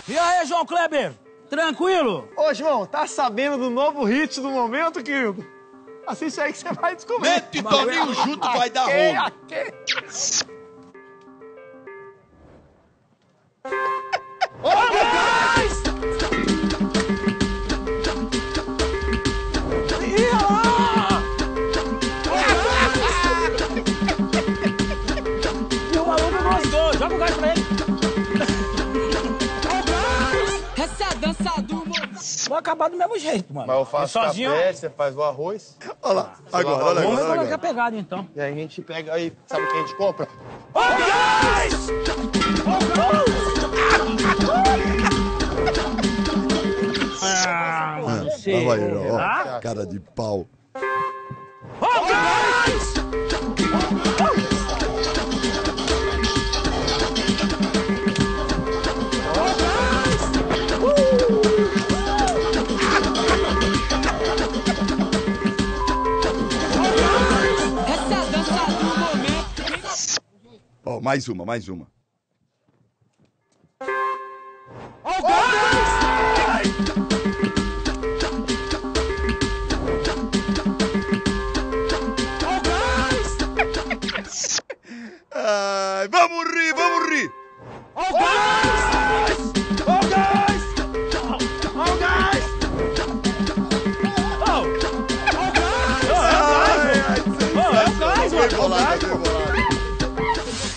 E aí, João Kleber? Tranquilo? Ô, João, tá sabendo do novo hit do momento, querido? Assiste aí que você vai descobrir. Neto e Toninho junto vai dar rolo. Ô, gás! Ih, lá! E o maluco gostou. Joga o gás pra ele. Essa é a dança do momento. Vou acabar do mesmo jeito, mano. Mas eu faço sozinho. café, você faz o arroz. Olha lá, agora, olha Vamos agora, ver olha que é agora. pegada, então. E aí a gente pega aí, sabe o que a gente compra? Ô, gás! Ah, mano, sei. Olha aí, ó, Ah? cara de pau. Ô, gás! Essa é a dança do momento. Ó, mais uma, mais uma. Ô, gás!